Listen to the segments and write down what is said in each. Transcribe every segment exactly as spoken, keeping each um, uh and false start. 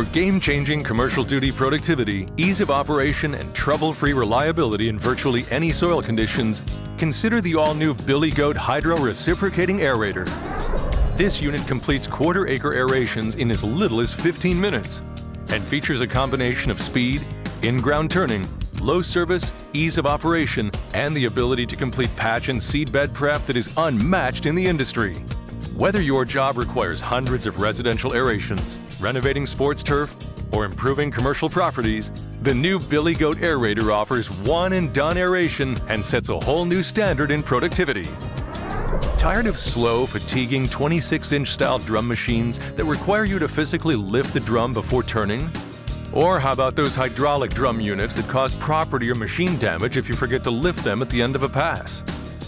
For game-changing commercial duty productivity, ease of operation, and trouble-free reliability in virtually any soil conditions, consider the all-new Billy Goat Hydro Reciprocating Aerator. This unit completes quarter-acre aerations in as little as fifteen minutes and features a combination of speed, in-ground turning, low service, ease of operation, and the ability to complete patch and seed bed prep that is unmatched in the industry. Whether your job requires hundreds of residential aerations, renovating sports turf, or improving commercial properties, the new Billy Goat Aerator offers one-and-done aeration and sets a whole new standard in productivity. Tired of slow, fatiguing twenty-six inch style drum machines that require you to physically lift the drum before turning? Or how about those hydraulic drum units that cause property or machine damage if you forget to lift them at the end of a pass?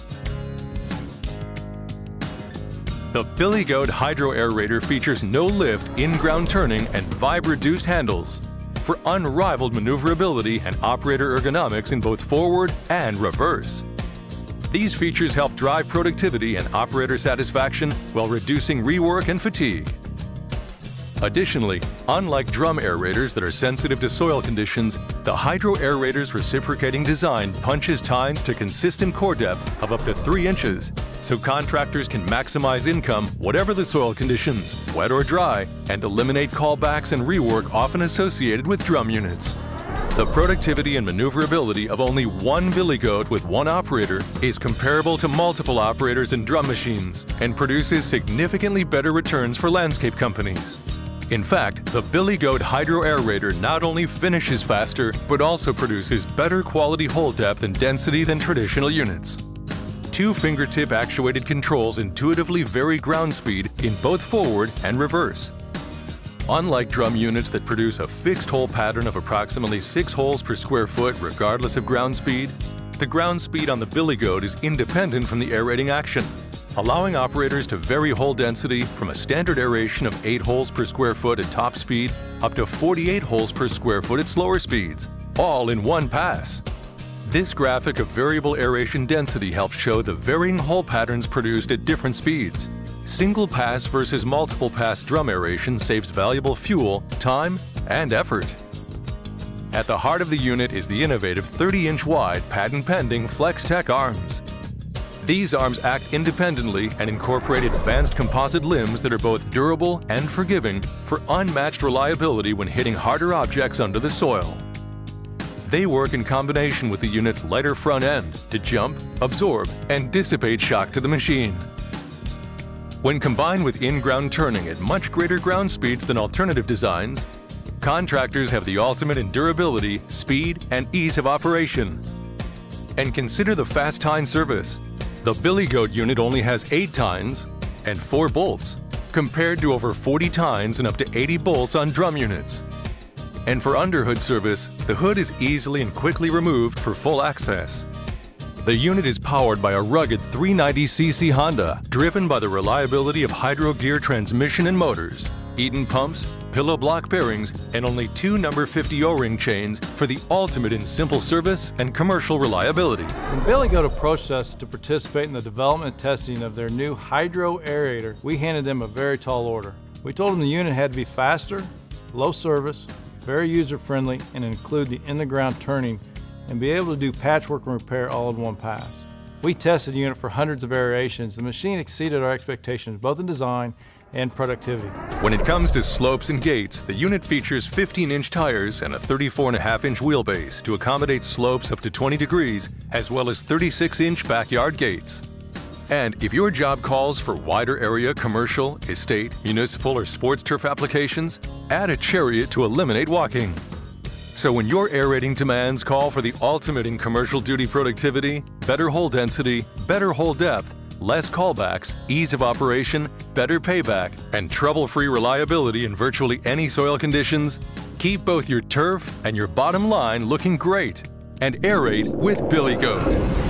The Billy Goat Hydro Aerator features no-lift, in-ground turning, and vibe-reduced handles for unrivaled maneuverability and operator ergonomics in both forward and reverse. These features help drive productivity and operator satisfaction while reducing rework and fatigue. Additionally, unlike drum aerators that are sensitive to soil conditions, the Hydro Aerator's reciprocating design punches tines to consistent core depth of up to three inches, so contractors can maximize income whatever the soil conditions, wet or dry, and eliminate callbacks and rework often associated with drum units. The productivity and maneuverability of only one Billy Goat with one operator is comparable to multiple operators in drum machines and produces significantly better returns for landscape companies. In fact, the Billy Goat Hydro Aerator not only finishes faster, but also produces better quality hole depth and density than traditional units. Two fingertip actuated controls intuitively vary ground speed in both forward and reverse. Unlike drum units that produce a fixed hole pattern of approximately six holes per square foot regardless of ground speed, the ground speed on the Billy Goat is independent from the aerating action, allowing operators to vary hole density from a standard aeration of eight holes per square foot at top speed up to forty-eight holes per square foot at slower speeds, all in one pass. This graphic of variable aeration density helps show the varying hole patterns produced at different speeds. Single pass versus multiple pass drum aeration saves valuable fuel, time, and effort. At the heart of the unit is the innovative thirty inch wide patent-pending FlexTech arms. These arms act independently and incorporate advanced composite limbs that are both durable and forgiving for unmatched reliability when hitting harder objects under the soil. They work in combination with the unit's lighter front end to jump, absorb, and dissipate shock to the machine. When combined with in-ground turning at much greater ground speeds than alternative designs, contractors have the ultimate in durability, speed, and ease of operation. And consider the fast tine service. The Billy Goat unit only has eight tines and four bolts, compared to over forty tines and up to eighty bolts on drum units. And for underhood service, the hood is easily and quickly removed for full access. The unit is powered by a rugged three ninety c c Honda, driven by the reliability of Hydro Gear transmission and motors, Eaton pumps, pillow block bearings, and only two number fifty O-ring chains for the ultimate in simple service and commercial reliability. When Billy Goat approached us to participate in the development and testing of their new Hydro Aerator, we handed them a very tall order. We told them the unit had to be faster, low service, very user-friendly, and include the in-the-ground turning and be able to do patchwork and repair all in one pass. We tested the unit for hundreds of aerations. The machine exceeded our expectations, both in design and productivity. When it comes to slopes and gates, the unit features fifteen inch tires and a thirty-four and a half inch wheelbase to accommodate slopes up to twenty degrees, as well as thirty-six inch backyard gates. And if your job calls for wider area commercial, estate, municipal, or sports turf applications, add a chariot to eliminate walking. So when your aerating demands call for the ultimate in commercial duty productivity, better hole density, better hole depth, less callbacks, ease of operation, better payback, and trouble-free reliability in virtually any soil conditions, keep both your turf and your bottom line looking great and aerate with Billy Goat.